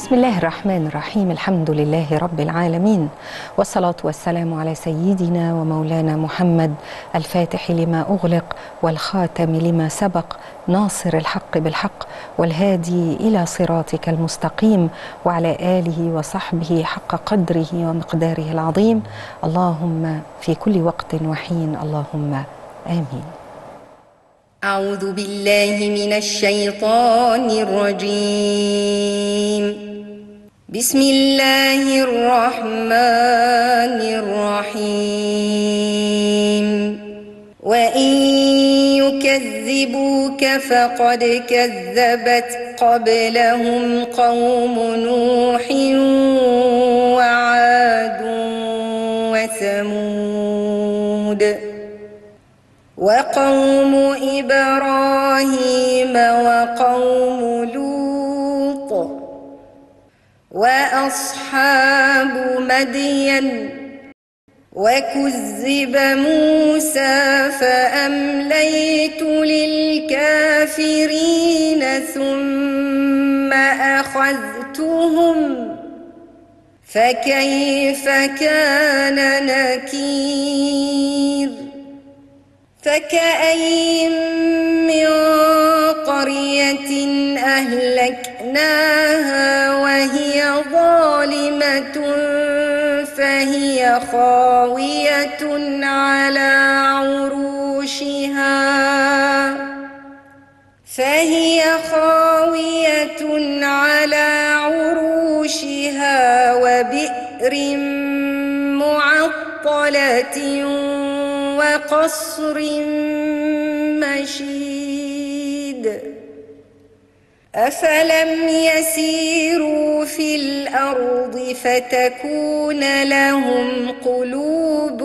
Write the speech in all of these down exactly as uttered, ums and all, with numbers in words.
بسم الله الرحمن الرحيم. الحمد لله رب العالمين، والصلاة والسلام على سيدنا ومولانا محمد الفاتح لما أغلق والخاتم لما سبق، ناصر الحق بالحق والهادي إلى صراطك المستقيم، وعلى آله وصحبه حق قدره ومقداره العظيم. اللهم في كل وقت وحين، اللهم آمين. أعوذ بالله من الشيطان الرجيم. بسم الله الرحمن الرحيم. وإن يكذبوك فقد كذبت قبلهم قوم نوح وعاد وثمود وقوم إبراهيم وقوم لوط وأصحاب مدين وكذب موسى فأمليت للكافرين ثم أخذتهم فكيف كان نكير. فكأين من قرية أهلكناها وهي ظالمة فهي خاوية على عروشها فهي خاوية على عروشها وبئر معطلة وقصر مشيد. أفلم يسيروا في الأرض فتكون لهم قلوب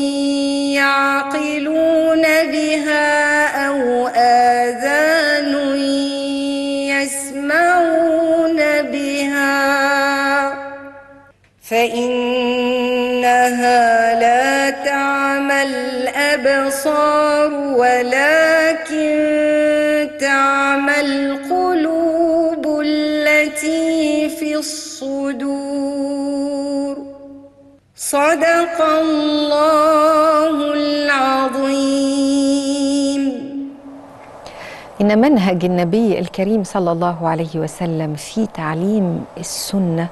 يعقلون بها أو آذان يسمعون بها فإنها لا تعمى الأبصار ولكن تعمى القلوب التي في الصدور. صدق الله العظيم. إن منهج النبي الكريم صلى الله عليه وسلم في تعليم السنة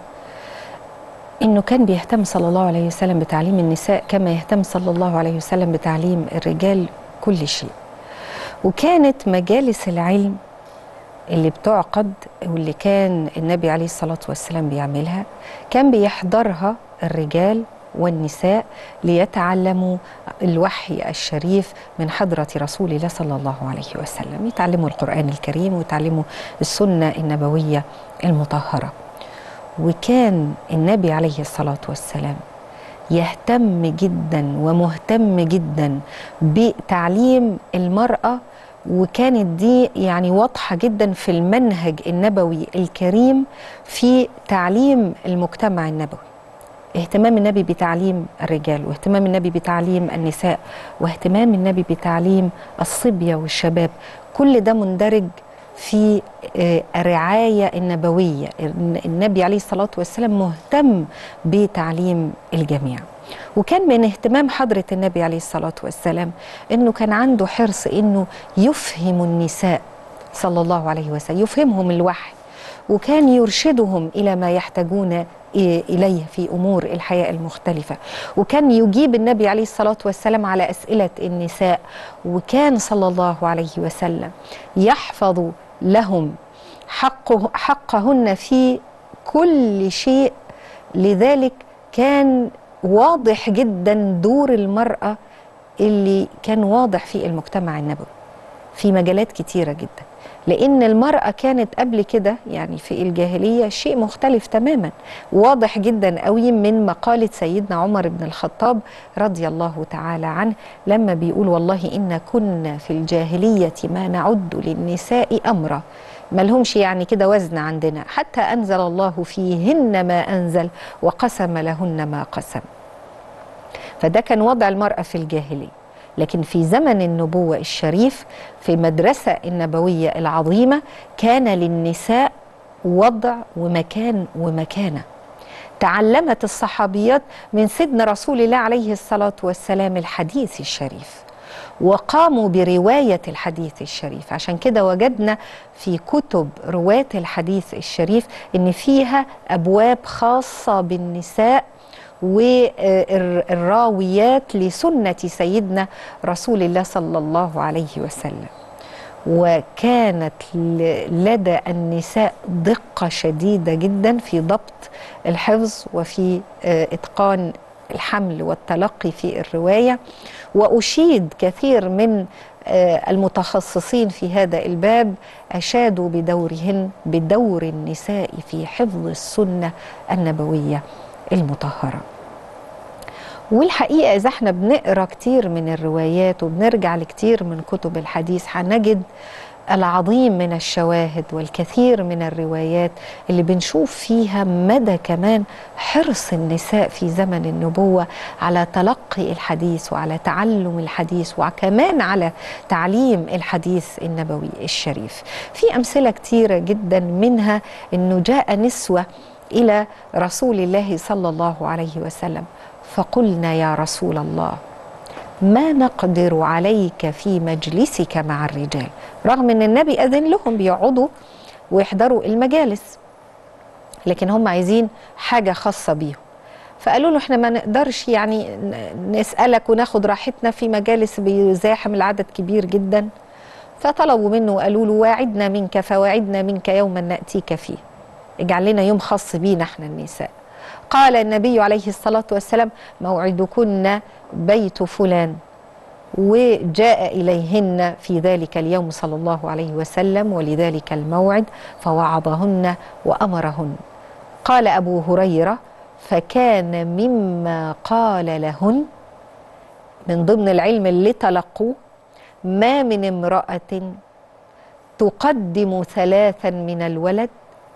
إنه كان بيهتم صلى الله عليه وسلم بتعليم النساء كما يهتم صلى الله عليه وسلم بتعليم الرجال كل شيء. وكانت مجالس العلم اللي بتعقد واللي كان النبي عليه الصلاة والسلام بيعملها كان بيحضرها الرجال والنساء ليتعلموا الوحي الشريف من حضرة رسول الله صلى الله عليه وسلم، يتعلموا القرآن الكريم ويتعلموا السنة النبوية المطهرة. وكان النبي عليه الصلاة والسلام يهتم جدا ومهتم جدا بتعليم المرأة، وكانت دي يعني واضحة جدا في المنهج النبوي الكريم في تعليم المجتمع النبوي. اهتمام النبي بتعليم الرجال، واهتمام النبي بتعليم النساء، واهتمام النبي بتعليم الصبية والشباب، كل ده مندرج في الرعاية النبوية. النبي عليه الصلاة والسلام مهتم بتعليم الجميع. وكان من اهتمام حضرة النبي عليه الصلاة والسلام انه كان عنده حرص انه يفهم النساء صلى الله عليه وسلم، يفهمهم الوحي، وكان يرشدهم الى ما يحتاجون إليه في أمور الحياة المختلفة. وكان يجيب النبي عليه الصلاة والسلام على أسئلة النساء، وكان صلى الله عليه وسلم يحفظ لهم حقه حقهن في كل شيء. لذلك كان واضح جدا دور المرأة اللي كان واضح في المجتمع النبوي في مجالات كتيرة جدا، لأن المرأة كانت قبل كده يعني في الجاهلية شيء مختلف تماما. واضح جدا قوي من مقالة سيدنا عمر بن الخطاب رضي الله تعالى عنه لما بيقول: والله إن كنا في الجاهلية ما نعد للنساء أمرا، ما لهمش يعني كده وزن عندنا، حتى أنزل الله فيهن ما أنزل وقسم لهن ما قسم. فده كان وضع المرأة في الجاهلية. لكن في زمن النبوة الشريف في المدرسة النبوية العظيمة كان للنساء وضع ومكان ومكانة. تعلمت الصحابيات من سيدنا رسول الله عليه الصلاة والسلام الحديث الشريف، وقاموا برواية الحديث الشريف. عشان كده وجدنا في كتب رواة الحديث الشريف إن فيها أبواب خاصة بالنساء والراويات لسنة سيدنا رسول الله صلى الله عليه وسلم. وكانت لدى النساء دقة شديدة جدا في ضبط الحفظ وفي إتقان الحمل والتلقي في الرواية. وأشيد كثير من المتخصصين في هذا الباب أشادوا بدورهن بدور النساء في حفظ السنة النبوية المطهرة. والحقيقة إذا احنا بنقرأ كتير من الروايات وبنرجع لكتير من كتب الحديث هنجد العظيم من الشواهد والكثير من الروايات اللي بنشوف فيها مدى كمان حرص النساء في زمن النبوة على تلقي الحديث وعلى تعلم الحديث وكمان على تعليم الحديث النبوي الشريف. في أمثلة كتيرة جدا، منها أنه جاء نسوة إلى رسول الله صلى الله عليه وسلم فقلنا يا رسول الله ما نقدر عليك في مجلسك مع الرجال، رغم ان النبي اذن لهم بيقعدوا ويحضروا المجالس، لكن هم عايزين حاجة خاصة بيهم. فقالوا له احنا ما نقدرش يعني نسألك وناخد راحتنا في مجالس بيزاحم العدد كبير جدا. فطلبوا منه وقالوا له واعدنا منك فواعدنا منك يوما نأتيك فيه، اجعل لنا يوم خاص بينا احنا النساء. قال النبي عليه الصلاة والسلام موعدكن بيت فلان، وجاء إليهن في ذلك اليوم صلى الله عليه وسلم ولذلك الموعد فوعظهن وأمرهن. قال أبو هريرة فكان مما قال لهن من ضمن العلم اللي تلقوه ما من امرأة تقدم ثلاثا من الولد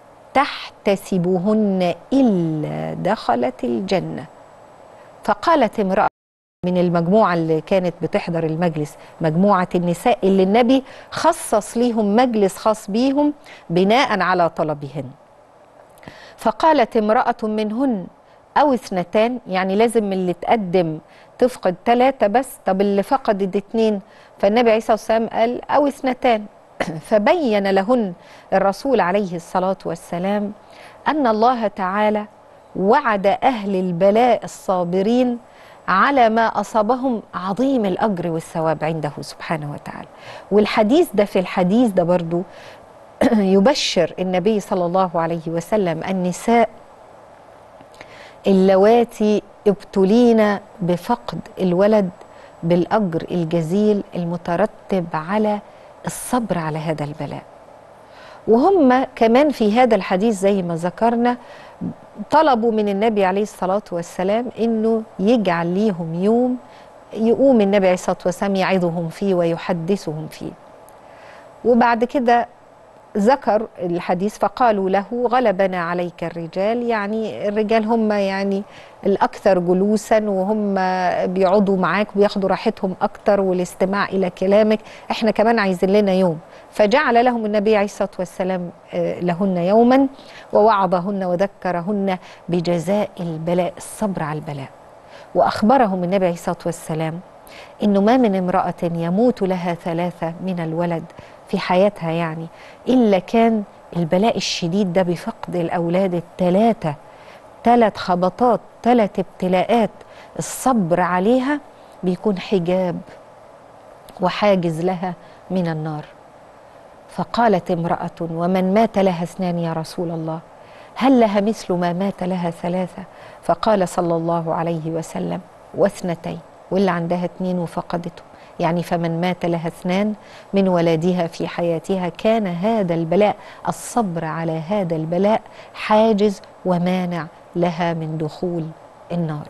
تحتسبهن إلا دخلت الجنة. فقالت امرأة من المجموعة اللي كانت بتحضر المجلس، مجموعة النساء اللي النبي خصص ليهم مجلس خاص بيهم بناء على طلبهن، فقالت امرأة منهن أو اثنتان، يعني لازم اللي تقدم تفقد ثلاثة بس، طب اللي فقدت اتنين، فالنبي عليه الصلاة والسلام قال أو اثنتان. فبين لهن الرسول عليه الصلاة والسلام أن الله تعالى وعد أهل البلاء الصابرين على ما أصابهم عظيم الأجر والثواب عنده سبحانه وتعالى. والحديث ده في الحديث ده برضو يبشر النبي صلى الله عليه وسلم النساء اللواتي ابتلين بفقد الولد بالأجر الجزيل المترتب على الصبر على هذا البلاء. وهم كمان في هذا الحديث زي ما ذكرنا طلبوا من النبي عليه الصلاة والسلام إنه يجعل ليهم يوم يقوم النبي عليه الصلاة والسلام يعظهم فيه ويحدثهم فيه. وبعد كده ذكر الحديث فقالوا له غلبنا عليك الرجال، يعني الرجال هم يعني الأكثر جلوسا وهم بيقعدوا معاك وبياخدوا راحتهم أكتر والاستماع إلى كلامك، احنا كمان عايزين لنا يوم. فجعل لهم النبي عليه الصلاة والسلام لهن يوما ووعظهن وذكرهن بجزاء البلاء، الصبر على البلاء. وأخبرهم النبي عليه الصلاة والسلام إنه ما من امرأة يموت لها ثلاثة من الولد في حياتها يعني إلا كان البلاء الشديد ده بفقد الأولاد الثلاثة، ثلاث خبطات، ثلاث ابتلاءات، الصبر عليها بيكون حجاب وحاجز لها من النار. فقالت امرأة ومن مات لها اثنان يا رسول الله هل لها مثل ما مات لها ثلاثة؟ فقال صلى الله عليه وسلم واثنتين، واللي عندها اثنين وفقدته، يعني فمن مات لها اثنان من ولدها في حياتها كان هذا البلاء، الصبر على هذا البلاء حاجز ومانع لها من دخول النار.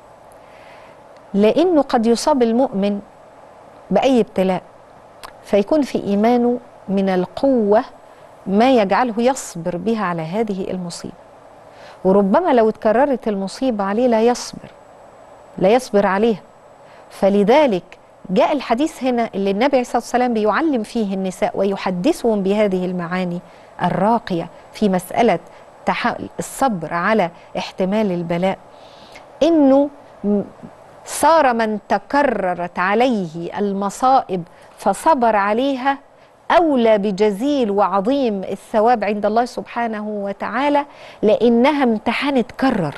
لأنه قد يصاب المؤمن بأي ابتلاء فيكون في إيمانه من القوة ما يجعله يصبر بها على هذه المصيبة، وربما لو اتكررت المصيبة عليه لا يصبر لا يصبر عليها. فلذلك جاء الحديث هنا اللي النبي عليه الصلاة والسلام بيعلم فيه النساء ويحدثهم بهذه المعاني الراقية في مسألة الصبر على احتمال البلاء، إنه صار من تكررت عليه المصائب فصبر عليها أولى بجزيل وعظيم الثواب عند الله سبحانه وتعالى، لأنها امتحان اتكرر.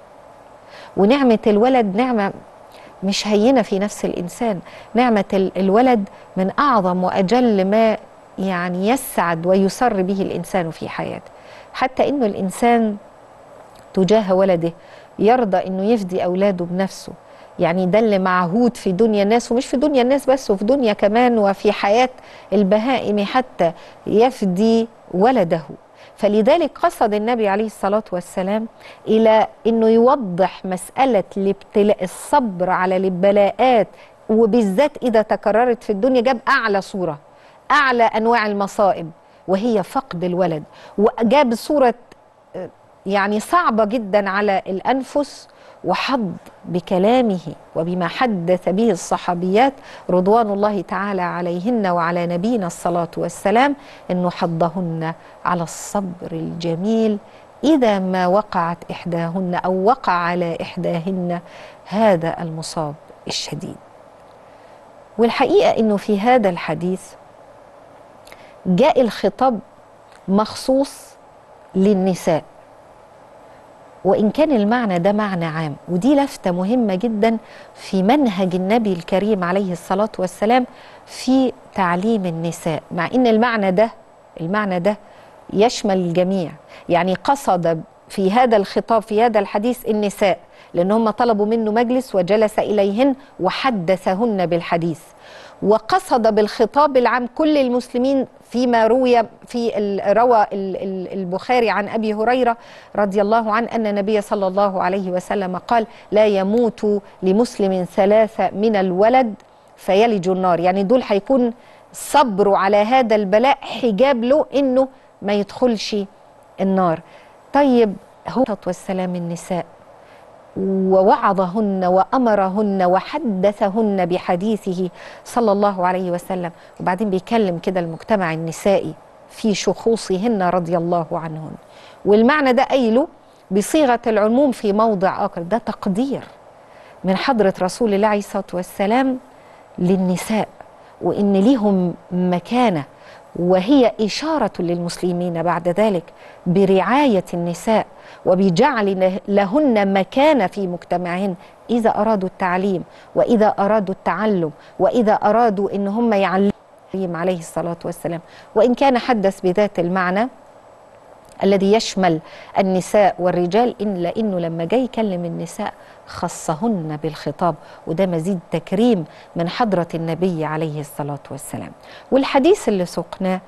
ونعمة الولد نعمة مش هينة في نفس الإنسان. نعمة الولد من أعظم وأجل ما يعني يسعد ويسر به الإنسان في حياته، حتى إنه الإنسان تجاه ولده يرضى إنه يفدي أولاده بنفسه. يعني ده اللي معهود في دنيا الناس، ومش في دنيا الناس بس، وفي دنيا كمان وفي حياة البهائم حتى يفدي ولده. فلذلك قصد النبي عليه الصلاة والسلام إلى أنه يوضح مسألة الابتلاء، الصبر على البلاءات، وبالذات إذا تكررت في الدنيا، جاب أعلى صورة، أعلى أنواع المصائب وهي فقد الولد، وجاب صورة يعني صعبة جدا على الأنفس، وحض بكلامه وبما حدث به الصحابيات رضوان الله تعالى عليهن وعلى نبينا الصلاة والسلام، أنه حضهن على الصبر الجميل إذا ما وقعت إحداهن أو وقع على إحداهن هذا المصاب الشديد. والحقيقة أنه في هذا الحديث جاء الخطاب مخصوص للنساء، وإن كان المعنى ده معنى عام، ودي لفتة مهمة جدا في منهج النبي الكريم عليه الصلاة والسلام في تعليم النساء، مع إن المعنى ده المعنى ده يشمل الجميع. يعني قصد في هذا الخطاب في هذا الحديث النساء، لأن هم طلبوا منه مجلس وجلس إليهن وحدثهن بالحديث، وقصد بالخطاب العام كل المسلمين، فيما روي في روى البخاري عن أبي هريرة رضي الله عنه أن النبي صلى الله عليه وسلم قال: لا يموت لمسلم ثلاثة من الولد فيلج النار. يعني دول هيكون صبروا على هذا البلاء حجاب له إنه ما يدخلش النار. طيب هو والسلام النساء ووعظهن وأمرهن وحدثهن بحديثه صلى الله عليه وسلم، وبعدين بيكلم كده المجتمع النسائي في شخوصهن رضي الله عنهن، والمعنى ده قايله بصيغة العموم في موضع آخر. ده تقدير من حضرة رسول الله عليه الصلاة والسلام للنساء، وإن ليهم مكانة، وهي إشارة للمسلمين بعد ذلك برعاية النساء وبجعل لهن مكانة في مجتمعهن إذا أرادوا التعليم وإذا أرادوا التعلم وإذا أرادوا إن هم يعلموا عليه الصلاة والسلام. وإن كان حدث بذات المعنى الذي يشمل النساء والرجال، إلا إنه لما جاي يكلم النساء خصهن بالخطاب، وده مزيد تكريم من حضرة النبي عليه الصلاة والسلام. والحديث اللي سقناه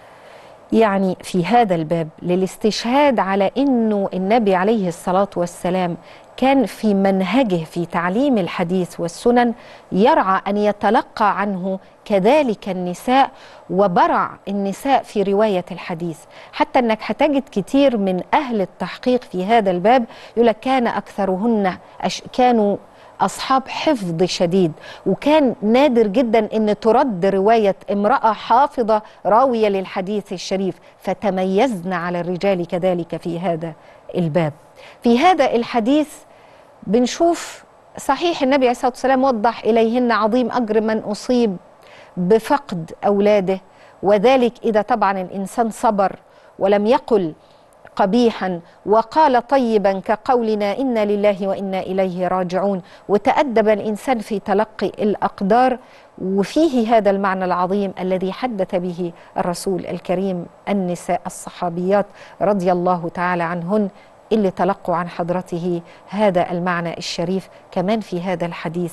يعني في هذا الباب للاستشهاد على إنه النبي عليه الصلاة والسلام كان في منهجه في تعليم الحديث والسنن يرعى أن يتلقى عنه كذلك النساء، وبرع النساء في رواية الحديث، حتى أنك هتجد كتير من أهل التحقيق في هذا الباب يقول لك كان أكثرهن كانوا أصحاب حفظ شديد، وكان نادر جدا أن ترد رواية امرأة حافظة راوية للحديث الشريف، فتميزنا على الرجال كذلك في هذا الباب. في هذا الحديث بنشوف صحيح النبي عليه الصلاة والسلام وضح إليهن عظيم أجر من أصيب بفقد أولاده، وذلك إذا طبعا الإنسان صبر ولم يقل قبيحا وقال طيبا كقولنا إنا لله وإنا إليه راجعون، وتأدب الإنسان في تلقي الأقدار. وفيه هذا المعنى العظيم الذي حدث به الرسول الكريم النساء الصحابيات رضي الله تعالى عنهن اللي تلقوا عن حضرته هذا المعنى الشريف. كمان في هذا الحديث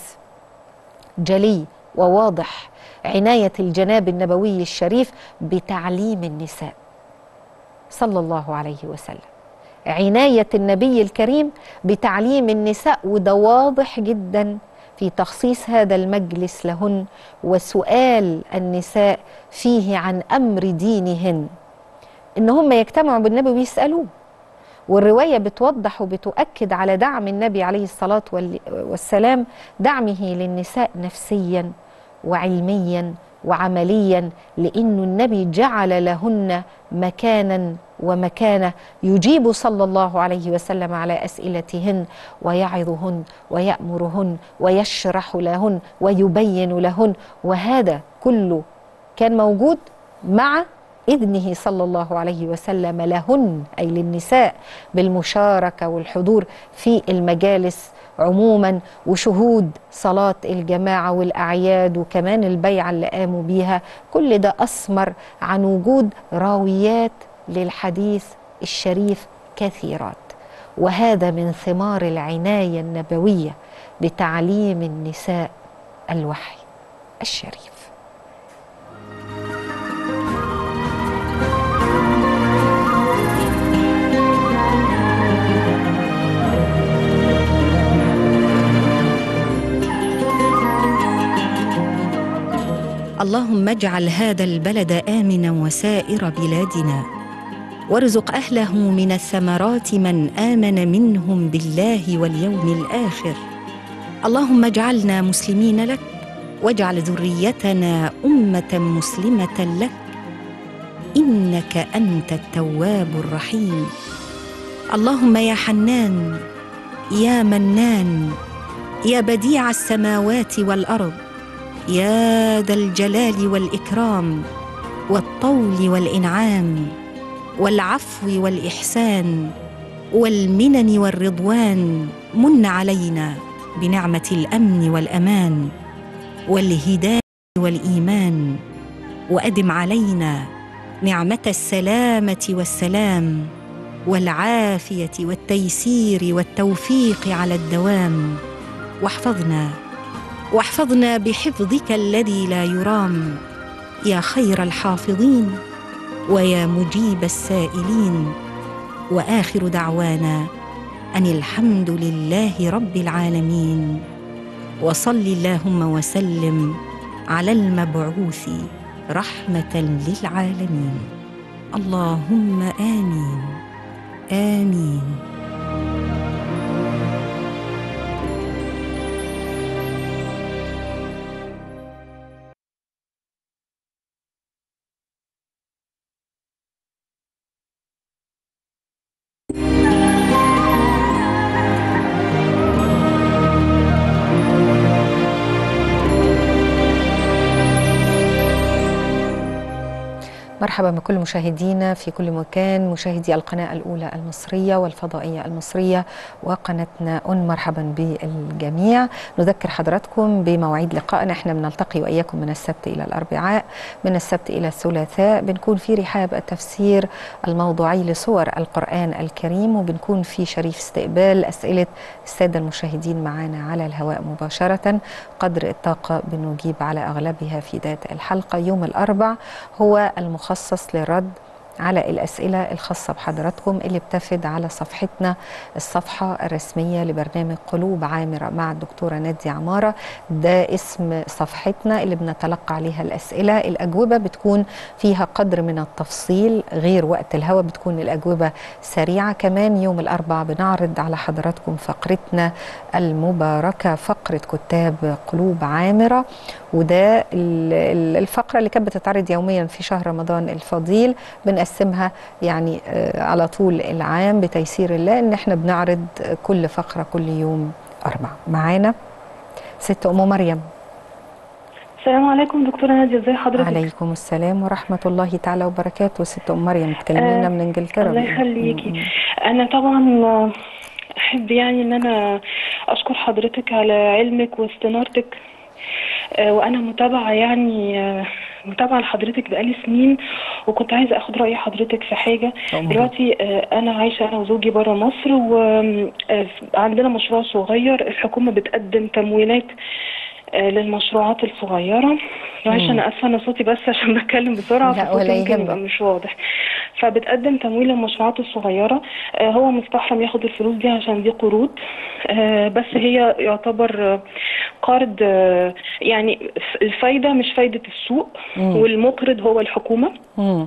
جلي وواضح عناية الجناب النبوي الشريف بتعليم النساء صلى الله عليه وسلم، عناية النبي الكريم بتعليم النساء، وده واضح جدا في تخصيص هذا المجلس لهن وسؤال النساء فيه عن أمر دينهن، إن هم يجتمعوا بالنبي ويسألوه. والرواية بتوضح وبتؤكد على دعم النبي عليه الصلاة والسلام، دعمه للنساء نفسيا وعلميا وعمليا، لأن النبي جعل لهن مكانا ومكانة، يجيب صلى الله عليه وسلم على أسئلتهن ويعظهن ويأمرهن ويشرح لهن ويبين لهن، وهذا كله كان موجود مع إذنه صلى الله عليه وسلم لهن، أي للنساء، بالمشاركة والحضور في المجالس عموما، وشهود صلاة الجماعة والأعياد، وكمان البيعة اللي قاموا بيها. كل ده أثمر عن وجود راويات للحديث الشريف كثيرات، وهذا من ثمار العناية النبوية بتعليم النساء الوحي الشريف. اللهم اجعل هذا البلد آمنا وسائر بلادنا، وارزق أهله من الثمرات من آمن منهم بالله واليوم الآخر. اللهم اجعلنا مسلمين لك، واجعل ذريتنا أمة مسلمة لك، إنك أنت التواب الرحيم. اللهم يا حنان يا منان يا بديع السماوات والأرض، يا ذا الجلال والإكرام والطول والإنعام والعفو والإحسان والمنن والرضوان، من علينا بنعمة الأمن والأمان والهداية والإيمان، وأدم علينا نعمة السلامة والسلام والعافية والتيسير والتوفيق على الدوام. واحفظنا واحفظنا بحفظك الذي لا يرام، يا خير الحافظين ويا مجيب السائلين. وآخر دعوانا أن الحمد لله رب العالمين، وصل اللهم وسلم على المبعوث رحمة للعالمين. اللهم آمين آمين. مرحبا بكل مشاهدينا في كل مكان، مشاهدي القناة الأولى المصرية والفضائية المصرية وقناتنا أون. مرحبا بالجميع. نذكر حضراتكم بمواعيد لقائنا. احنا بنلتقي وإياكم من السبت إلى الأربعاء، من السبت إلى الثلاثاء بنكون في رحاب التفسير الموضوعي لسور القرآن الكريم، وبنكون في شريف استقبال أسئلة السادة المشاهدين معنا على الهواء مباشرة قدر الطاقة، بنجيب على أغلبها في ذات الحلقة. يوم الأربع هو المخصص مخصص للرد على الأسئلة الخاصة بحضراتكم اللي بتفد على صفحتنا، الصفحة الرسمية لبرنامج قلوب عامرة مع الدكتورة نادية عمارة. ده اسم صفحتنا اللي بنتلقى عليها الأسئلة. الأجوبة بتكون فيها قدر من التفصيل غير وقت الهوا، بتكون الأجوبة سريعة. كمان يوم الأربعاء بنعرض على حضراتكم فقرتنا المباركة، فقرة كتاب قلوب عامرة، وده الفقرة اللي كانت بتتعرض يوميا في شهر رمضان الفضيل. بنقسمها يعني على طول العام بتيسير الله، ان احنا بنعرض كل فقرة كل يوم أربع. معانا ست أم مريم. السلام عليكم دكتورة نادية، ازي حضرتك؟ عليكم السلام ورحمة الله تعالى وبركاته. ست أم مريم تكلمينا آه من انجلترا. الله يخليكي. انا طبعا احب يعني ان انا اشكر حضرتك على علمك واستنارتك، وانا متابعه يعني متابعه لحضرتك بقالي سنين، وكنت عايزه اخد راي حضرتك في حاجه. دلوقتي انا عايشه انا وزوجي بره مصر، وعندنا مشروع صغير. الحكومه بتقدم تمويلات للمشروعات الصغيره. معلش انا اسفه انا صوتي بس عشان بتكلم بسرعه فصوتي ممكن يبقى مش واضح. فبتقدم تمويل للمشروعات الصغيره. هو مستحرم ياخد الفلوس دي عشان دي قروض، بس هي يعتبر قرض، يعني الفايده مش فايده السوق، مم. والمقرض هو الحكومه. مم.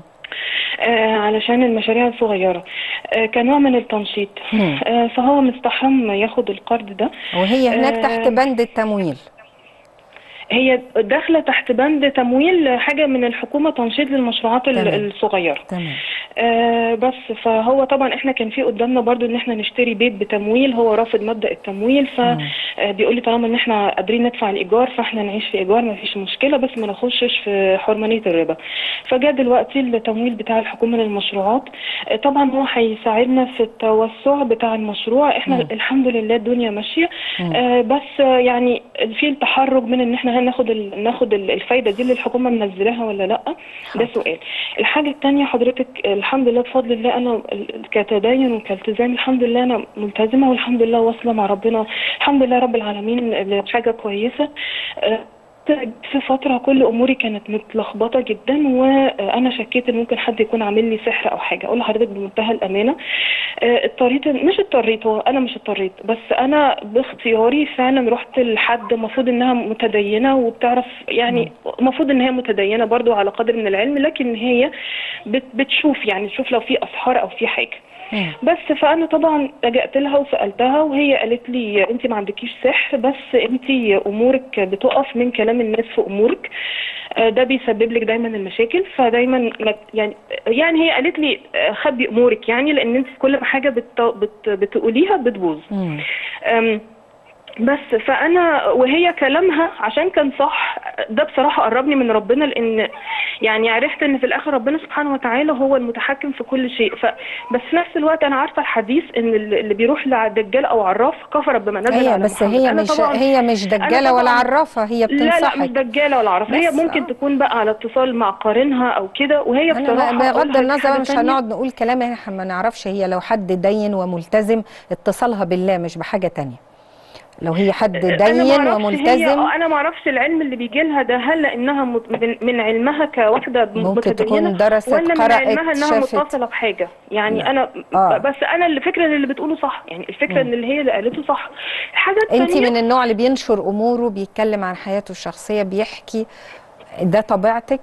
آه علشان المشاريع الصغيرة آه كنوع من التنشيط. آه فهو مستحرم ياخد القرض ده. وهي هناك آه تحت بند التمويل. هي داخله تحت بند تمويل حاجه من الحكومه، تنشيط للمشروعات ال- تمام. الصغيره. تمام. آه بس فهو طبعا احنا كان في قدامنا برضو ان احنا نشتري بيت بتمويل، هو رافض مبدأ التمويل، فبيقول لي طالما ان احنا قادرين ندفع الايجار فاحنا نعيش في ايجار ما فيش مشكله، بس ما نخشش في حرمانيه الربا. فجاء دلوقتي التمويل بتاع الحكومه للمشروعات، آه طبعا هو هيساعدنا في التوسع بتاع المشروع. احنا مم. الحمد لله الدنيا ماشيه، مم. آه بس آه يعني في التحرج من ان احنا هناخد ال- ناخد ال- الفايده دي اللي الحكومه منزلاها ولا لا، ده سؤال. الحاجه الثانيه حضرتك، الحمد لله بفضل الله انا كتدين وكالتزام الحمد لله انا ملتزمه، والحمد لله واصله مع ربنا الحمد لله رب العالمين لحاجه كويسه. آه، في فترة كل أموري كانت متلخبطة جدا، وأنا شكيت إن ممكن حد يكون عامل لي سحر أو حاجة. أقول لحضرتك بمنتهى الأمانة، آه، اضطريت، مش اضطريت، هو أنا مش اضطريت، بس أنا باختياري فعلا رحت لحد المفروض إنها متدينة وبتعرف، يعني المفروض إن هي متدينة برضو على قدر من العلم، لكن هي بت- بتشوف يعني تشوف لو في أسحار أو في حاجة. مم. بس فانا طبعا لجأت لها وسالتها، وهي قالت لي انت ما عندكيش سحر، بس انت امورك بتقف من كلام الناس في امورك، آه، ده بيسبب لك دايما المشاكل. فدايما ما- يعني يعني هي قالت لي آه، خبي امورك، يعني لان انت كل ما حاجه بت بت بتقوليها بتبوظ. مم. أم، بس فانا وهي كلامها عشان كان صح، ده بصراحه قربني من ربنا، لان يعني عرفت ان في الاخر ربنا سبحانه وتعالى هو المتحكم في كل شيء. ف بس في نفس الوقت انا عارفه الحديث ان اللي بيروح لدجال او عراف كفر بما نزل هي على بس محمد. هي انا مش طبعا هي مش انا دجاله ولا طبعا عرافه، هي لا لا مش بتنصحك دجاله ولا عرافه، هي بس. ممكن آه. تكون بقى على اتصال مع قارنها او كده، وهي انا ما- بصراحه اقول بغض لحضرتك النظر حاجه مش ثانيه. هنقعد نقول كلام احنا ما نعرفش، هي لو حد دين وملتزم اتصالها بالله مش بحاجه تانية. لو هي حد انا ما دين اعرفش هي وملتزم انا ما اعرفش العلم اللي بيجي لها ده، هل لانها مت- من من علمها كواحده ممكن متدينه، تكون درست ولا من قرأت علمها انها شافت. متصله بحاجه. يعني لا. انا اه بس انا الفكره ان اللي بتقوله صح، يعني الفكره مم. ان اللي هي اللي قالته صح. الحاجه انت الثانيه، من النوع اللي بينشر اموره، بيتكلم عن حياته الشخصيه، بيحكي، ده طبيعتك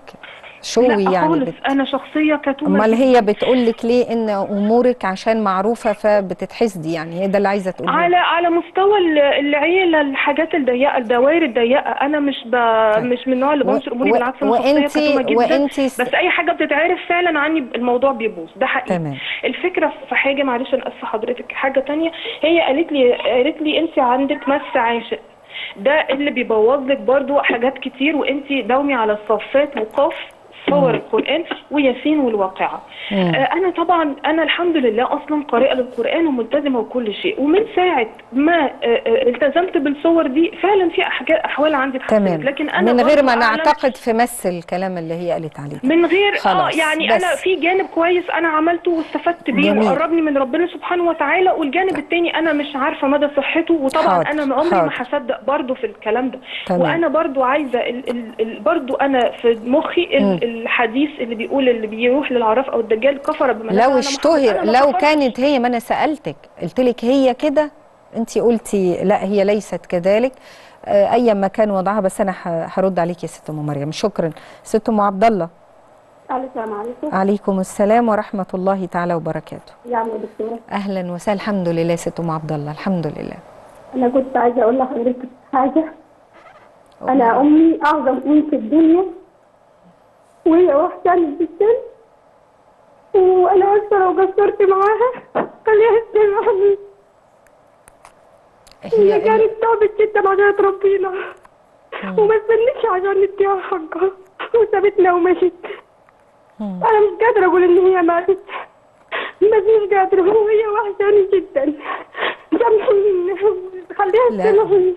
شوي لا يعني خالص بت... انا شخصيه كتومه امال هي جدا. بتقول لك ليه ان امورك عشان معروفه فبتتحسدي؟ يعني هي ده اللي عايزه تقوله لي. على على مستوى ال- العيله، الحاجات الضيقه، الدوائر الضيقه، انا مش ب... طيب. مش من النوع اللي و... بنشر اموري، و... بالعكس انا شخصيه وانتي كتومه جدا. وانتي س... بس اي حاجه بتتعرف فعلا عني الموضوع بيبوظ، ده حقيقي. تمام. الفكره في حاجه، معلش انا اسفه حضرتك، حاجه تانية، هي قالت لي قالت لي انت عندك مس عاشق، ده اللي بيبوظ لك برضو حاجات كتير، وانت داومي على الصفات وقاف صور القرآن وياسين والواقعة. مم. آه أنا طبعا أنا الحمد لله أصلا قارئة للقرآن وملتزمة وكل شيء، ومن ساعة ما آه آه التزمت بالصور دي فعلا في أحجا- أحوال عندي اتحسنت. تمام. لكن أنا من غير برضو ما أعلم نعتقد في مس الكلام اللي هي قالت عليه ده. من غير اه خلاص يعني انا بس. في جانب كويس انا عملته واستفدت بيه جميل. وقربني من ربنا سبحانه وتعالى، والجانب التاني انا مش عارفه مدى صحته، وطبعا حاضر، انا عمري ما حاضر. هصدق برضه في الكلام ده. تمام. وانا برضه عايزه ال ال ال برضه انا في مخي مم. ال الحديث اللي بيقول اللي بيروح للعراف او الدجال كفر بما نزل لو على محمد. اشتهر، أنا ما لو كفرتش. كانت هي، ما انا سالتك قلت لك هي كده، انت قلتي لا هي ليست كذلك. آه، ايا ما كان وضعها، بس انا ه- هرد عليك يا ست ام مريم. شكرا. ست ام عبد الله. السلام عليكم. عليكم السلام ورحمه الله تعالى وبركاته. يا عم دكتورة، اهلا وسهلا. الحمد لله ست ام عبد الله، الحمد لله. أنا كنت عايزة أقول لحضرتك حاجة. أنا أمي أعظم أم في الدنيا، وهي وحشاني جدا، وأنا آسفة لو قصرت معاها، خليها تسامحني. هي هي كانت تعبت جدا عشان تربينا، وما استنتش عشان نديها حقها، وسابتنا ومشت. مم. أنا مش قادرة أقول إن هي ماتت، بس مش قادرة، وهي وحشاني جدا. سامحيني، خليها لا. تسامحني.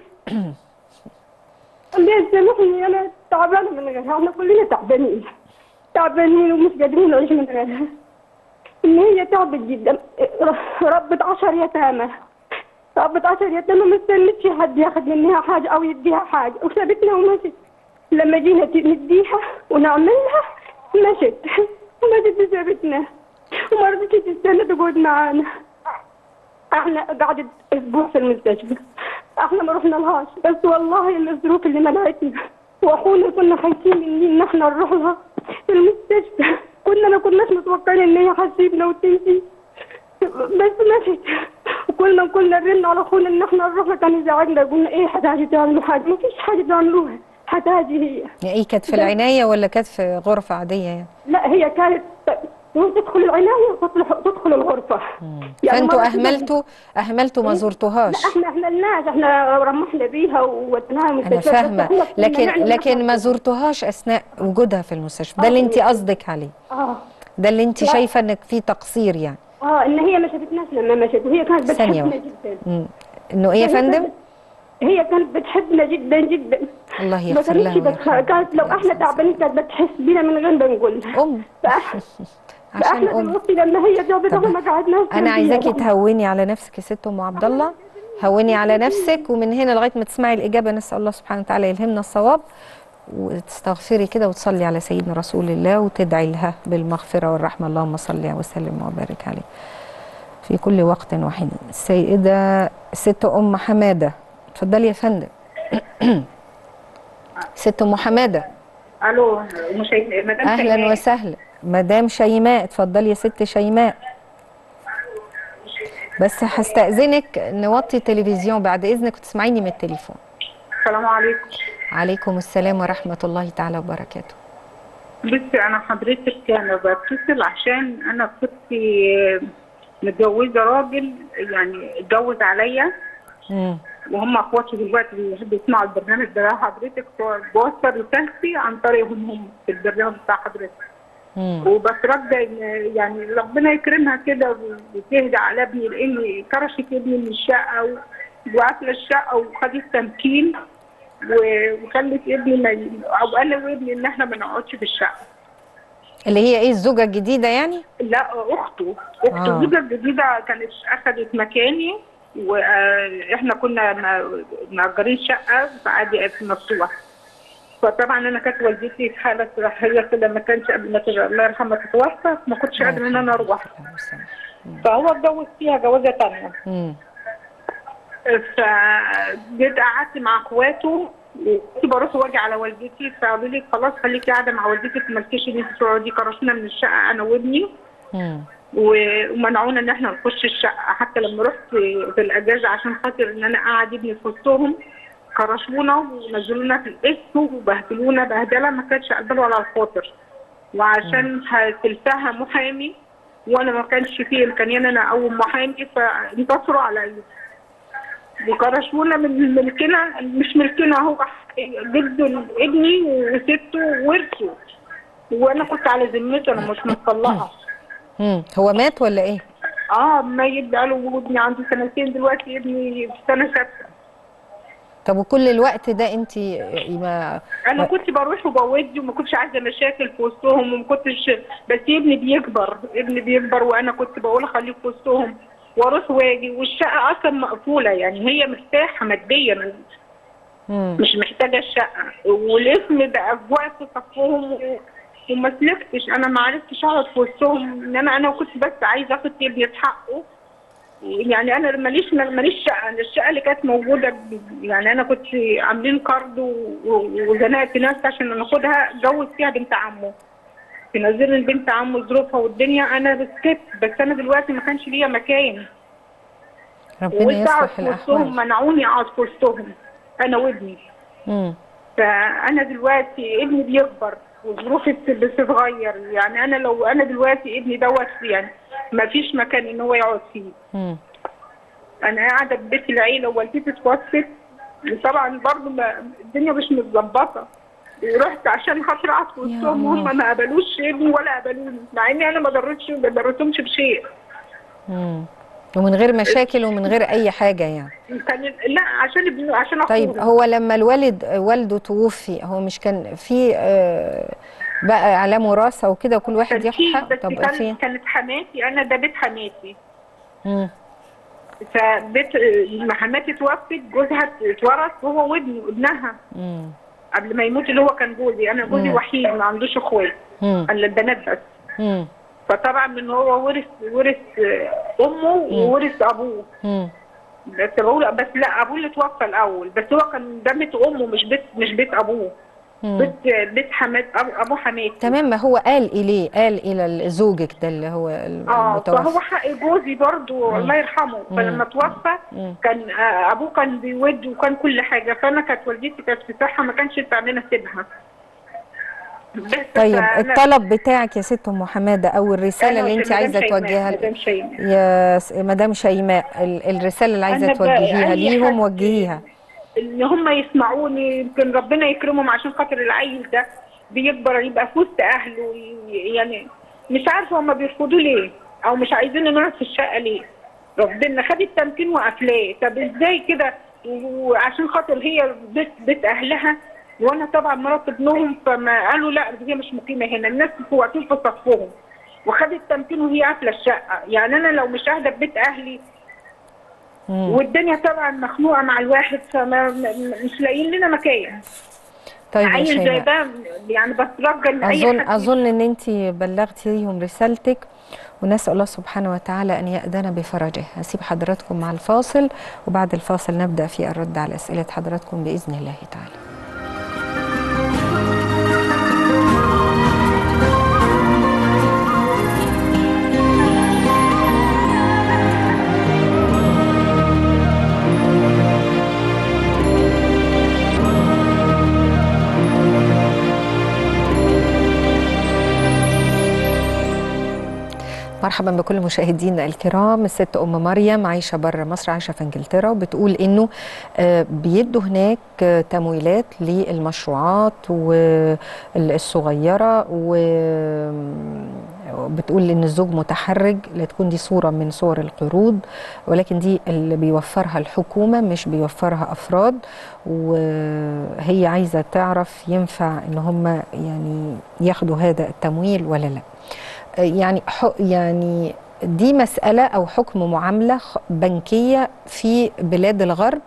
خليها تسامحني، أنا تعبانة من غيرها، احنا كلنا تعبانين تعبانين ومش قادرين نعيش من غيرها. إن هي تعبت جدا، ربت عشر يتامى ربت عشر يتامى ما استنتش حد ياخد منها حاجة أو يديها حاجة، وسابتنا ومشت. لما جينا نديها ونعملها مشت مشت وسابتنا، وما رضتش تستنى تقعد معانا. احنا قعدت اسبوع في المستشفى، احنا ما رحنا لهاش، بس والله الظروف اللي منعتنا، واخونا كنا خايفين مني ان احنا نروح لها في المستشفى، كنا ما كناش متوقعين ان هي هتسيبنا وتمشي، بس مشت. وكل ما كنا نرن على اخونا ان احنا نروح لها كان يزعجنا، قلنا ايه حد عايز تعملوا حاجه؟ ما فيش حاجه تعملوها، هتاجي هي. يعني ايه، كانت في العنايه ولا كانت في غرفه عاديه يعني؟ لا هي كانت تدخل العناية وتدخل تدخل الغرفة. يعني فانتوا اهملتوا اهملتوا ما زرتوهاش؟ لا احنا اهملناش، احنا رمحنا بيها ووديناها المستشفى. انا فاهمه، لكن لكن ما زرتوهاش اثناء وجودها في المستشفى، ده اللي انت قصدك عليه؟ اه ده اللي انت شايفه انك في تقصير يعني؟ اه ان هي ما شافتناش لما مشت، وهي كانت بتحبنا جدا. امم انه ايه يا فندم؟ هي كانت بتحبنا جدا جدا. الله يغفر لها. كانت لو احنا تعبانين كانت بتحس بينا من غير ما نقول لها. ام عشان ام دلوقتي لما هي جابتها ما قعدناش. انا عايزاكي تهوني على نفسك يا ست ام عبد الله، هوني على نفسك، ومن هنا لغايه ما تسمعي الاجابه نسال الله سبحانه وتعالى يلهمنا الصواب، وتستغفري كده وتصلي على سيدنا رسول الله وتدعي لها بالمغفره والرحمه، اللهم صل وسلم وبارك عليه في كل وقت وحين. السيده ست ام حماده، اتفضلي يا فندم. ست ام حماده. الو مدام اهلا شيماء. وسهلا مدام شيماء، اتفضلي يا ست شيماء. بس هستأذنك نوطي التلفزيون بعد اذنك وتسمعيني من التليفون. السلام عليكم. عليكم السلام ورحمه الله تعالى وبركاته. بصي انا حضرتك انا بتصل عشان انا كنت متجوزه راجل يعني اتجوز عليا، امم وهم اخواتي دلوقتي بيحبوا يسمعوا البرنامج ده حضرتك، بوصل رسالتي عن طريقهم هم في البرنامج بتاع حضرتك. امم وبترجى ان يعني ربنا يكرمها كده وتهدى على ابني، لان كرشت ابني من الشقه وقافله الشقه وخدت تمكين وخلت ابني ما ي... او قال لابني ان احنا ما نقعدش في الشقه. اللي هي ايه، الزوجه الجديده يعني؟ لا اخته اخته آه. الزوجه الجديده كانت اخذت مكاني، واحنا كنا مأجرين شقه فعادي في مفتوح. فطبعا انا كانت والدتي في حاله صحيه كده، ما كانش قبل ما الله يرحمها تتوفى، ما كنتش قادره ان انا اروح. فهو اتجوز فيها جوازه ثانيه. فجيت قعدت مع اخواته كنت بروح واجي على والدتي، فقالوا لي خلاص خليكي قاعده مع والدتك مالكيش ان انت تقعدي. كرشنا من الشقه انا وابني ومنعونا ان احنا نخش الشقه. حتى لما رحت في الاجازه عشان خاطر ان انا اقعد ابني في وسطهم كرشونا ونزلونا في القسم وبهدلونا بهدله ما كانتش قبل ولا على الخاطر. وعشان هتلفها محامي وانا ما كانش فيه امكانيه ان انا اقوم محامي، فانتصروا عليا وكرشونا من ملكنا، مش ملكنا، هو جد ابني وسته ورثه وانا كنت على ذمته، انا مش مطلقه. امم هو مات ولا ايه؟ اه ميت بقاله، ابني عنده سنتين دلوقتي، ابني في سنه سادسه. طب وكل الوقت ده انت ما انا كنت بروح وبودي وما كنتش عايزه مشاكل في وسطهم وما كنتش، بس ابني بيكبر ابني بيكبر وانا كنت بقول خليك في وسطهم واروح واجي، والشقه اصلا مقفوله يعني هي مرتاحه ماديا مش محتاجه الشقه، والاسم بقى في وقت صفهم وما سلكتش. انا ما عرفتش اقعد في وسطهم، انما انا كنت بس عايزه اخد ابني في حقه. يعني انا ماليش ماليش شقه، الشقه اللي كانت موجوده يعني انا كنت عاملين قرض وزنقت ناس عشان ناخدها، اتجوز فيها بنت عمه، تنزل بنت عمه ظروفها والدنيا، انا رسكت. بس انا دلوقتي ما كانش ليا مكان، ربنا يصلح الاحوال. منعوني اقعد في وسطهم انا وابني. امم فانا دلوقتي ابني بيكبر وظروفي بتتغير، يعني انا لو انا دلوقتي ابني دوت يعني ما فيش مكان ان هو يقعد فيه. امم انا قاعده في بيت العيله ووالدتي اتوفت، وطبعا برضه الدنيا مش متظبطه، ورحت عشان خاطر اقعد في وسطهم وهم ما قبلوش ابني ولا قبلوني، مع اني انا ما ضرتش ما ضرتهمش بشيء. امم ومن غير مشاكل ومن غير اي حاجه يعني. كان لا عشان ابنه عشان اخوه. طيب هو لما الوالد والده توفي هو مش كان في آه بقى اعلام وراثه وكده وكل واحد ياخد حقه؟ طب كان فين؟ كانت حماتي، انا ده بيت حماتي. امم فبيت حماتي توفت، جوزها اتورث هو وابني وابنها. امم قبل ما يموت اللي هو كان جوزي، انا جوزي مم. وحيد ما عندوش اخوات الا البنات بس. امم فطبعا من هو ورث ورث امه وورث ابوه. امم بس بقول بس لا ابوه اللي توفى الاول، بس هو كان ده بيت امه مش بيت مش بيت ابوه. بيت بيت حماد ابو ابو حماتي. تمام، ما هو قال اليه، قال الى زوجك ده اللي هو اه المتوفى. فهو حق جوزي برضو الله يرحمه. فلما توفى كان ابوه كان بيود وكان كل حاجه، فانا كانت والدتي كانت في صحه ما كانش ينفع ان انا اسيبها. طيب الطلب بتاعك يا ست ام حماده او الرساله اللي انت عايزه توجهيها يا مدام شيماء، الرساله اللي عايزه توجهيها ليهم وجهيها. ان هم يسمعوني، يمكن ربنا يكرمهم عشان خاطر العيل ده بيكبر يبقى في وسط اهله. يعني مش عارفه هم بيرفضوا ليه او مش عايزين نقعد في الشقه ليه. ربنا خد التمكين وقفلاه، طب ازاي كده؟ وعشان خاطر هي بيت بيت اهلها وانا طبعا مرات ابنهم، فما قالوا لا هي مش مقيمه هنا، الناس واقفين في صفهم وخدت التمكين وهي قافله الشقه. يعني انا لو مش قاعده في بيت اهلي مم. والدنيا طبعا مخنوقه مع الواحد، فما مش لاقيين لنا مكان. طيب عيل زي ده يعني بترجى ان اي اظن حد اظن ان انت بلغتي ليهم رسالتك، ونسال الله سبحانه وتعالى ان يأذن بفرجه. هسيب حضراتكم مع الفاصل، وبعد الفاصل نبدا في الرد على اسئله حضراتكم باذن الله تعالى. مرحبا بكل مشاهدينا الكرام. الست ام مريم عايشه بره مصر، عايشه في انجلترا، وبتقول انه بيدوا هناك تمويلات للمشروعات الصغيره، وبتقول ان الزوج متحرج، لا تكون دي صوره من صور القروض، ولكن دي اللي بيوفرها الحكومه مش بيوفرها افراد، وهي عايزه تعرف ينفع ان هم يعني ياخدوا هذا التمويل ولا لا. يعني يعني دي مسألة أو حكم معاملة بنكية في بلاد الغرب،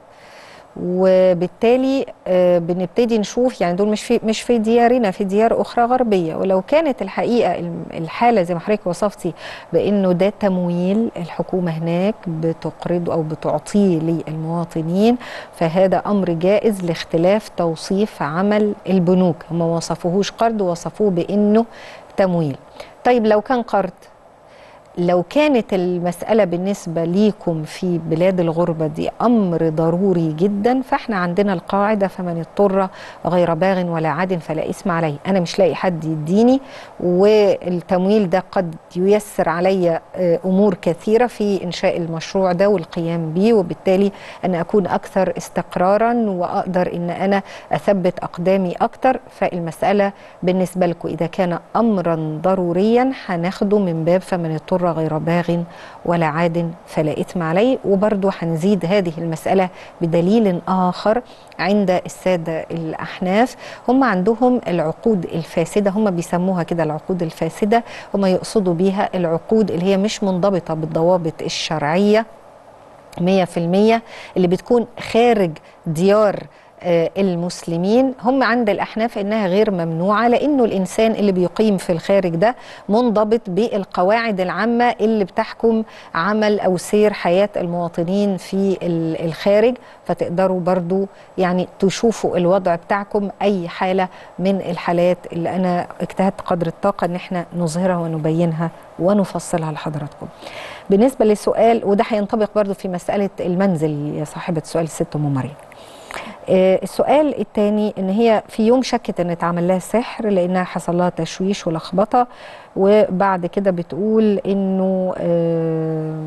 وبالتالي بنبتدي نشوف يعني دول مش في مش في ديارنا، في ديار أخرى غربية. ولو كانت الحقيقة الحالة زي ما حضرتك وصفتي بأنه ده تمويل الحكومة هناك بتقرضه أو بتعطيه للمواطنين، فهذا أمر جائز لاختلاف توصيف عمل البنوك. هم ما وصفوهوش قرض، وصفوه بأنه تمويل. طيب لو كان قرض، لو كانت المسألة بالنسبة ليكم في بلاد الغربة دي أمر ضروري جدا، فاحنا عندنا القاعدة فمن اضطر غير باغ ولا عاد فلا إثم عليه. أنا مش لاقي حد يديني، والتمويل ده قد ييسر علي أمور كثيرة في إنشاء المشروع ده والقيام به، وبالتالي أنا أكون أكثر استقرارا وأقدر إن أنا أثبت أقدامي أكتر. فالمسألة بالنسبة لكم إذا كان أمرا ضروريا هناخده من باب فمن اضطر غير باغ ولا عاد فلا إثم عليه. وبرضو هنزيد هذه المسألة بدليل آخر عند السادة الأحناف. هم عندهم العقود الفاسدة، هم بيسموها كده العقود الفاسدة، هم يقصدوا بيها العقود اللي هي مش منضبطة بالضوابط الشرعية مية في المية، اللي بتكون خارج ديار المسلمين. هم عند الأحناف إنها غير ممنوعة، لأنه الإنسان اللي بيقيم في الخارج ده منضبط بالقواعد العامة اللي بتحكم عمل أو سير حياة المواطنين في الخارج. فتقدروا برضو يعني تشوفوا الوضع بتاعكم أي حالة من الحالات اللي أنا اجتهدت قدر الطاقة إن احنا نظهرها ونبينها ونفصلها لحضراتكم. بالنسبة للسؤال، وده هينطبق برضو في مسألة المنزل يا صاحبة السؤال الست أم مريم. آه السؤال الثاني ان هي في يوم شكت ان اتعمل لها سحر لانها حصل لها تشويش ولخبطه، وبعد كده بتقول انه آه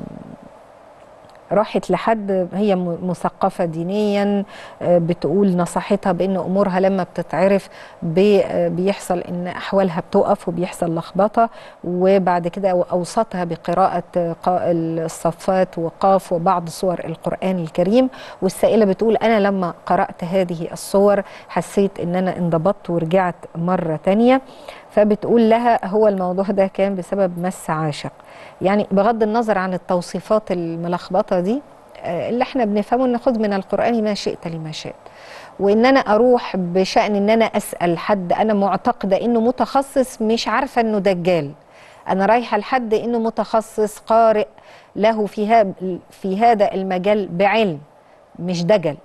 راحت لحد هي مثقفة دينيا، بتقول نصحتها بأن أمورها لما بتتعرف بيحصل أن أحوالها بتقف وبيحصل لخبطة، وبعد كده أوصتها بقراءة الصفات وقاف وبعض صور القرآن الكريم. والسائلة بتقول أنا لما قرأت هذه الصور حسيت أن أنا انضبطت ورجعت مرة تانية. فبتقول لها هو الموضوع ده كان بسبب مس عاشق. يعني بغض النظر عن التوصيفات الملخبطة دي، اللي احنا بنفهمه ان خذ من القرآن ما شئت لما شئت، وان انا اروح بشأن ان انا اسأل حد انا معتقدة انه متخصص، مش عارفة انه دجال، انا رايحة لحد انه متخصص قارئ له في, في هذا المجال بعلم مش دجل.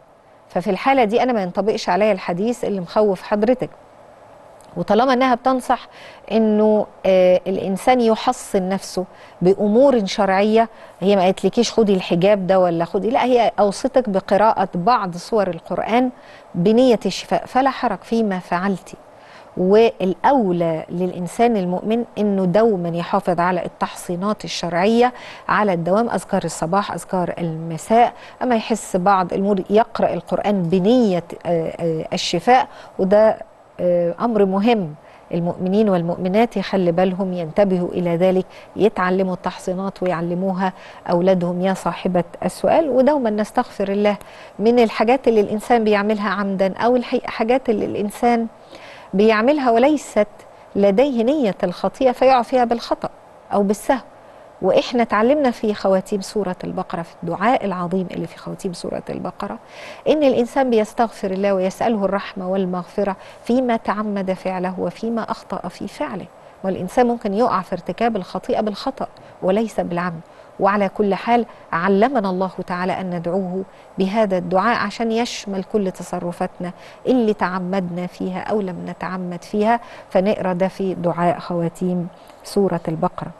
ففي الحالة دي أنا ما ينطبقش عليا الحديث اللي مخوف حضرتك. وطالما أنها بتنصح أنه آه الإنسان يحصن نفسه بأمور شرعية، هي ما قالتلكيش خدي الحجاب ده ولا خدي، لا، هي أوصتك بقراءة بعض سور القرآن بنية الشفاء، فلا حرج فيما فعلتي. والأولى للإنسان المؤمن أنه دوما يحافظ على التحصينات الشرعية على الدوام، أذكار الصباح، أذكار المساء، أما يحس بعض الأمور يقرأ القرآن بنية الشفاء، وده أمر مهم. المؤمنين والمؤمنات يخلي بالهم، ينتبهوا إلى ذلك، يتعلموا التحصينات ويعلموها أولادهم يا صاحبة السؤال. ودوما نستغفر الله من الحاجات اللي الإنسان بيعملها عمدا، أو الحاجات اللي الإنسان بيعملها وليست لديه نية الخطيئة فيقع فيها بالخطأ أو بالسهو. وإحنا تعلمنا في خواتيم سورة البقرة، في الدعاء العظيم اللي في خواتيم سورة البقرة، إن الإنسان بيستغفر الله ويسأله الرحمة والمغفرة فيما تعمد فعله وفيما أخطأ في فعله. والإنسان ممكن يقع في ارتكاب الخطيئة بالخطأ وليس بالعمد. وعلى كل حال علمنا الله تعالى أن ندعوه بهذا الدعاء عشان يشمل كل تصرفاتنا اللي تعمدنا فيها أو لم نتعمد فيها. فنقرأ ده في دعاء خواتيم سورة البقرة.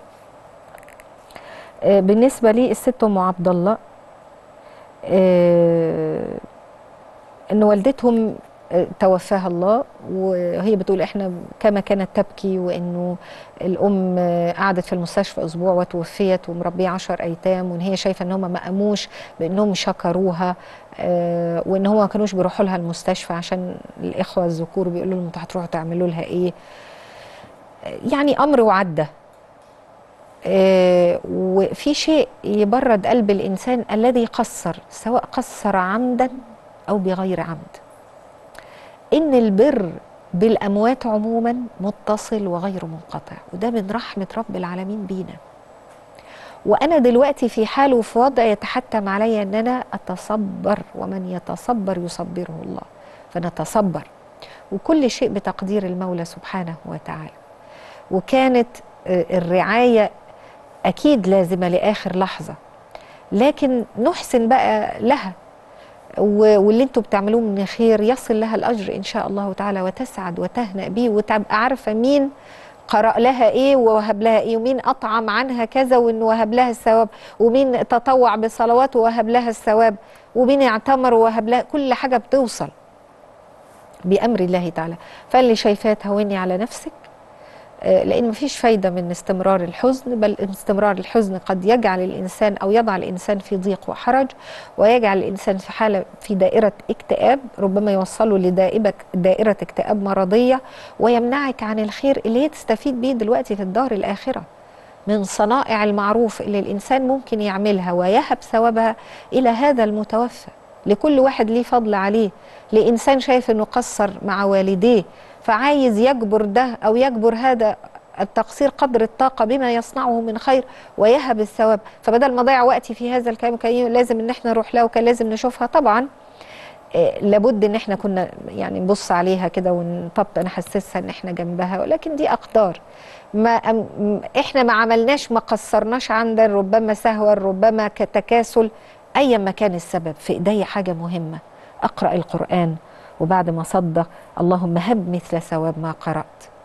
بالنسبة لي الست أم عبد الله، إن والدتهم توفاها الله، وهي بتقول إحنا كما كانت تبكي، وإنه الأم قعدت في المستشفى أسبوع وتوفيت ومربية عشر أيتام، وإن هي شايفة إن هم ما قاموش بإنهم شكروها، وإن هم ما كانوش بيروحوا لها المستشفى عشان الإخوة الذكور بيقولوا لهم أنتوا هتروحوا تعملوا لها إيه. يعني أمر وعدة. آه وفي شيء يبرد قلب الإنسان الذي قصر، سواء قصر عمدا أو بغير عمد، إن البر بالأموات عموما متصل وغير منقطع، وده من رحمة رب العالمين بينا. وأنا دلوقتي في حال وفي وضع يتحتم علي أن أنا أتصبر، ومن يتصبر يصبره الله، فنتصبر، وكل شيء بتقدير المولى سبحانه وتعالى. وكانت الرعاية أكيد لازمة لآخر لحظة، لكن نحسن بقى لها، واللي انتوا بتعملوه من خير يصل لها الأجر إن شاء الله تعالى، وتسعد وتهنأ بيه، وتبقى عارفة مين قرأ لها إيه ووهب لها إيه، ومين أطعم عنها كذا وإنه وهب لها الثواب، ومين تطوع بصلوات ووهب لها الثواب، ومين اعتمر ووهب لها. كل حاجة بتوصل بأمر الله تعالى. فاللي شايفاه تهوني على نفسك، لأن مفيش فايدة من استمرار الحزن، بل استمرار الحزن قد يجعل الإنسان أو يضع الإنسان في ضيق وحرج، ويجعل الإنسان في حالة في دائرة اكتئاب، ربما يوصله لدائرة دائرة اكتئاب مرضية، ويمنعك عن الخير اللي هي تستفيد بيه دلوقتي في الدار الآخرة، من صنائع المعروف اللي الإنسان ممكن يعملها ويهب ثوابها إلى هذا المتوفى. لكل واحد ليه فضل عليه. لإنسان شايف أنه قصر مع والديه فعايز يجبر ده أو يجبر هذا التقصير قدر الطاقة بما يصنعه من خير ويهب الثواب. فبدل ما ضيع وقتي في هذا الكلام كان لازم ان احنا نروح لها وكان لازم نشوفها. طبعا لابد ان احنا كنا يعني نبص عليها كده ونطبطب نحسسها ان احنا جنبها، ولكن دي اقدار. ما احنا ما عملناش، ما قصرناش عندنا، ربما سهوا، ربما كتكاسل، ايا ما كان السبب. في ايدي حاجة مهمة، اقرأ القرآن، وبعد ما صدق اللهم هب مثل ثواب ما قرأت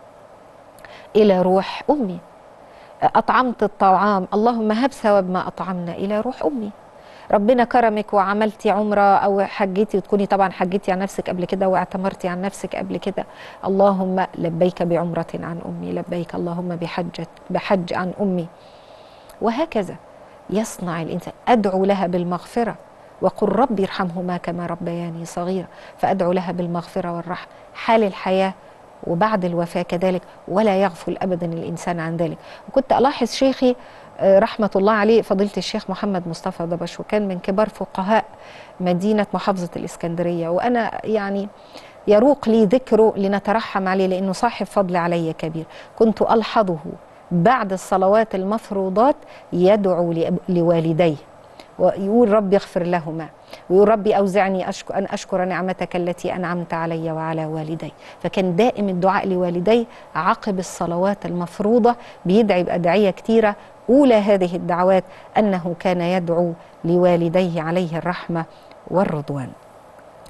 إلى روح أمي. أطعمت الطعام، اللهم هب ثواب ما أطعمنا إلى روح أمي. ربنا كرمك وعملتي عمرة أو حجيتي، وتكوني طبعا حجيتي عن نفسك قبل كده واعتمرتي عن نفسك قبل كده، اللهم لبيك بعمرة عن أمي، لبيك اللهم بحجة بحج عن أمي. وهكذا يصنع الإنسان. أدعو لها بالمغفرة، وقل ربي ارحمهما كما ربياني صغيرة، فأدعو لها بالمغفرة والرحمة حال الحياة وبعد الوفاة كذلك، ولا يغفل أبدا الإنسان عن ذلك. وكنت ألاحظ شيخي رحمة الله عليه فضيلة الشيخ محمد مصطفى ضبش، وكان من كبار فقهاء مدينة محافظة الإسكندرية، وأنا يعني يروق لي ذكره لنترحم عليه لأنه صاحب فضل علي كبير. كنت ألحظه بعد الصلوات المفروضات يدعو لوالديه ويقول ربي اغفر لهما، ويقول ربي أوزعني أشكر أن أشكر نعمتك التي أنعمت علي وعلى والدي. فكان دائم الدعاء لوالدي عقب الصلوات المفروضة، بيدعي بأدعية كتيرة. أولى هذه الدعوات أنه كان يدعو لوالديه عليه الرحمة والرضوان.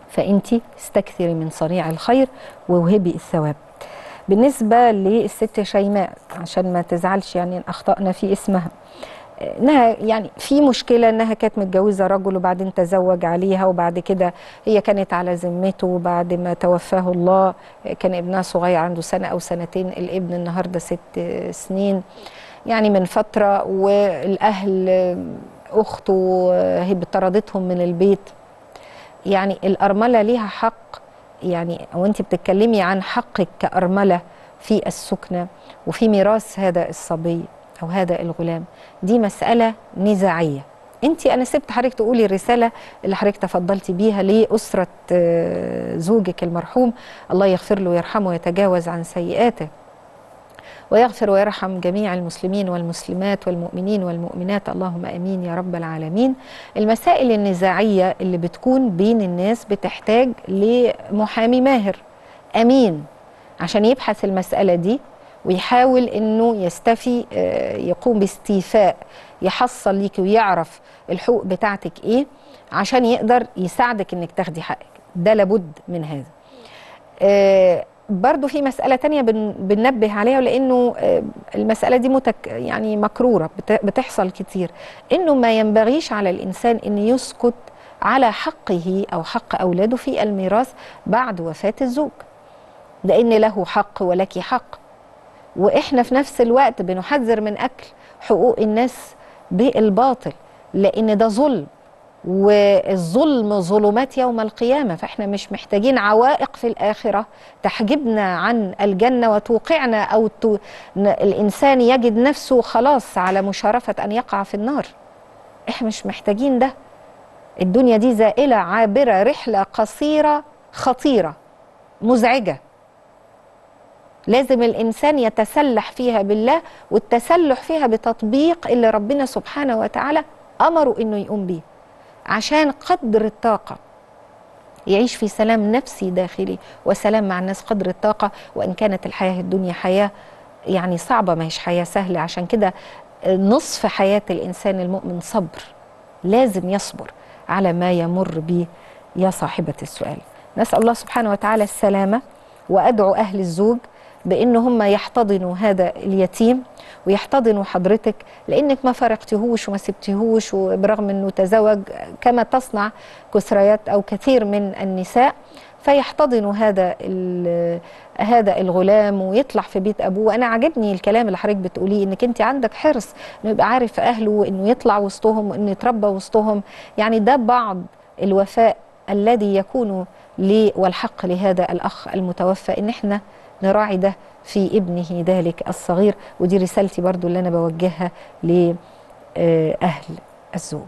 فأنت استكثري من صنيع الخير ووهبي الثواب. بالنسبة للست شيماء، عشان ما تزعلش يعني ان اخطأنا في اسمها، انها يعني في مشكلة انها كانت متجوزة رجل وبعدين تزوج عليها، وبعد كده هي كانت على ذمته، وبعد ما توفاه الله كان ابنها صغير عنده سنة او سنتين، الابن النهاردة ست سنين يعني من فترة، والاهل اخته هي طردتهم من البيت. يعني الارملة ليها حق، يعني وانت بتتكلمي عن حقك كأرملة في السكنة وفي ميراث هذا الصبي أو هذا الغلام، دي مسألة نزاعية. انت أنا سبت حضرتك تقولي الرسالة اللي حضرتك تفضلتي بيها لأسرة زوجك المرحوم، الله يغفر له ويرحمه ويتجاوز عن سيئاته ويغفر ويرحم جميع المسلمين والمسلمات والمؤمنين والمؤمنات، اللهم امين يا رب العالمين. المسائل النزاعيه اللي بتكون بين الناس بتحتاج لمحامي ماهر امين عشان يبحث المساله دي ويحاول انه يستفي، يقوم باستيفاء، يحصل ليكي ويعرف الحقوق بتاعتك ايه عشان يقدر يساعدك انك تاخدي حقك. ده لابد من هذا. برضو في مسألة تانية بن بننبه عليها، لأنه المسألة دي متك يعني مكرورة بتحصل كتير، إنه ما ينبغيش على الإنسان إن يسكت على حقه أو حق أولاده في الميراث بعد وفاة الزوج، لأن له حق ولك حق، وإحنا في نفس الوقت بنحذر من أكل حقوق الناس بالباطل، لأن ده ظلم، والظلم ظلمات يوم القيامة. فإحنا مش محتاجين عوائق في الآخرة تحجبنا عن الجنة وتوقعنا أو تو... الإنسان يجد نفسه خلاص على مشارفة أن يقع في النار. إحنا مش محتاجين ده. الدنيا دي زائلة عابرة، رحلة قصيرة خطيرة مزعجة، لازم الإنسان يتسلح فيها بالله، والتسلح فيها بتطبيق اللي ربنا سبحانه وتعالى أمره إنه يقوم بيه، عشان قدر الطاقة يعيش في سلام نفسي داخلي وسلام مع الناس قدر الطاقة. وإن كانت الحياة الدنيا حياة يعني صعبة، ما هيش حياة سهلة، عشان كده نصف حياة الإنسان المؤمن صبر، لازم يصبر على ما يمر به. يا صاحبة السؤال، نسأل الله سبحانه وتعالى السلامة، وأدعو أهل الزوج بأن هم يحتضنوا هذا اليتيم ويحتضنوا حضرتك، لأنك ما فرقتهوش وما سبتهوش، وبرغم أنه تزوج كما تصنع كثريات أو كثير من النساء، فيحتضنوا هذا هذا الغلام ويطلع في بيت أبوه. وأنا عجبني الكلام اللي حضرتك بتقوليه، أنك أنت عندك حرص أنه يبقى عارف أهله وأنه يطلع وسطهم وأنه يتربى وسطهم. يعني ده بعض الوفاء الذي يكون لي والحق لهذا الأخ المتوفى، إن احنا نراعي ده في ابنه ذلك الصغير. ودي رسالتي برضو اللي أنا بوجهها لأهل الزوج.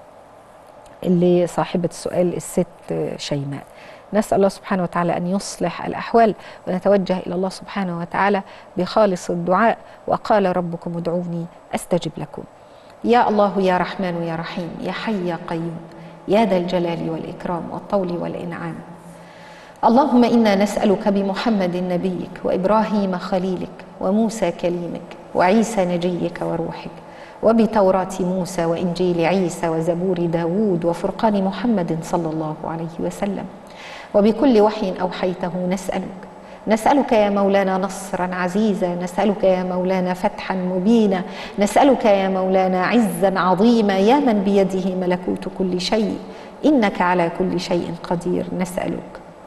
اللي صاحبة السؤال الست شيماء، نسأل الله سبحانه وتعالى أن يصلح الأحوال، ونتوجه إلى الله سبحانه وتعالى بخالص الدعاء. وقال ربكم ادعوني أستجب لكم. يا الله يا رحمن يا رحيم يا حي يا قيوم يا ذا الجلال والإكرام والطول والإنعام، اللهم إنا نسألك بمحمد نبيك وإبراهيم خليلك وموسى كليمك وعيسى نجيك وروحك، وبتوراة موسى وإنجيل عيسى وزبور داود وفرقان محمد صلى الله عليه وسلم، وبكل وحي أوحيته نسألك نسألك يا مولانا نصرا عزيزا، نسألك يا مولانا فتحا مبينا، نسألك يا مولانا عزا عظيما، يا من بيده ملكوت كل شيء إنك على كل شيء قدير. نسألك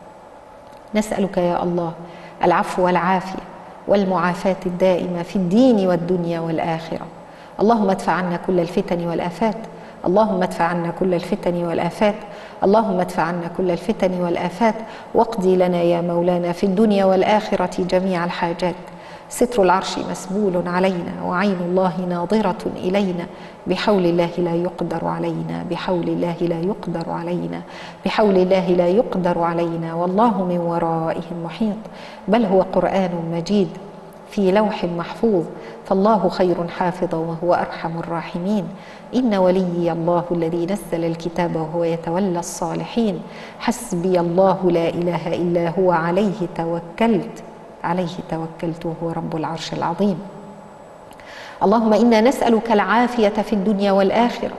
نسألك يا الله العفو والعافية والمعافاة الدائمة في الدين والدنيا والآخرة. اللهم ادفع عنا كل الفتن والآفات، اللهم ادفع عنا كل الفتن والآفات، اللهم ادفع عنا كل الفتن والآفات، واقضي لنا يا مولانا في الدنيا والآخرة جميع الحاجات. ستر العرش مسبول علينا، وعين الله ناظرة إلينا، بحول الله لا يقدر علينا، بحول الله لا يقدر علينا، بحول الله لا يقدر علينا، والله من ورائهم محيط. بل هو قرآن مجيد في لوح محفوظ، فالله خير حافظا وهو أرحم الراحمين. إن وليي الله الذي نزل الكتاب وهو يتولى الصالحين، حسبي الله لا إله إلا هو عليه توكلت عليه توكلت وهو رب العرش العظيم. اللهم إنا نسألك العافية في الدنيا والآخرة،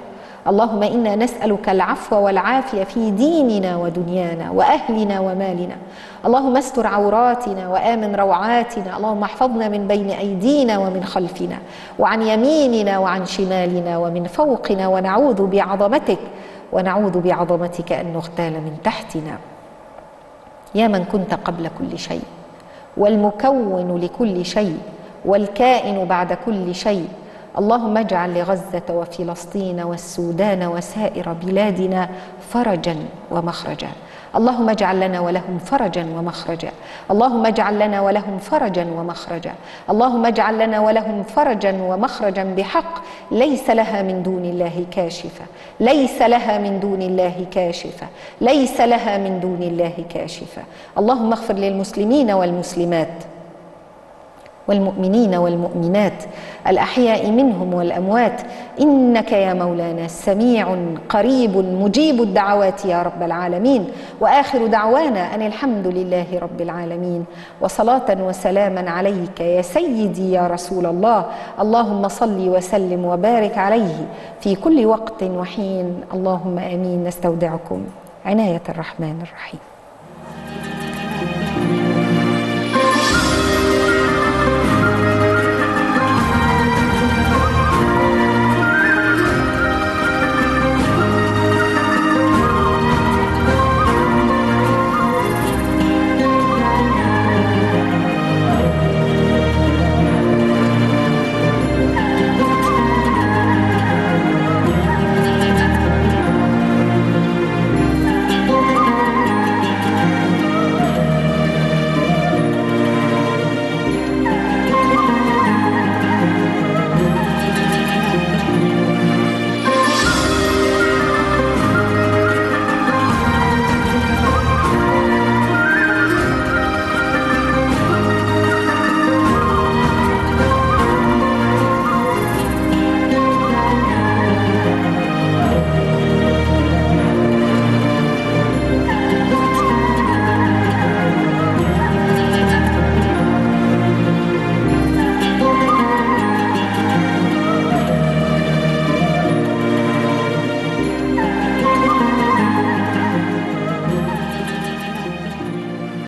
اللهم إنا نسألك العفو والعافية في ديننا ودنيانا وأهلنا ومالنا. اللهم استر عوراتنا وآمن روعاتنا. اللهم احفظنا من بين أيدينا ومن خلفنا وعن يميننا وعن شمالنا ومن فوقنا، ونعوذ بعظمتك ونعوذ بعظمتك أن نغتال من تحتنا. يا من كنت قبل كل شيء والمكون لكل شيء والكائن بعد كل شيء، اللهم اجعل لغزة وفلسطين والسودان وسائر بلادنا فرجا ومخرجا. اللهم اجعل لنا ولهم فرجا ومخرجا. اللهم اجعل لنا ولهم فرجا ومخرجا. اللهم اجعل لنا ولهم فرجا ومخرجا بحق ليس لها من دون الله كاشفة، ليس لها من دون الله كاشفة، ليس لها من دون الله كاشفة. اللهم اغفر للمسلمين والمسلمات والمؤمنين والمؤمنات الأحياء منهم والأموات، إنك يا مولانا سميع قريب مجيب الدعوات يا رب العالمين. وآخر دعوانا أن الحمد لله رب العالمين، وصلاة وسلاما عليك يا سيدي يا رسول الله. اللهم صل وسلم وبارك عليه في كل وقت وحين. اللهم آمين. نستودعكم عناية الرحمن الرحيم.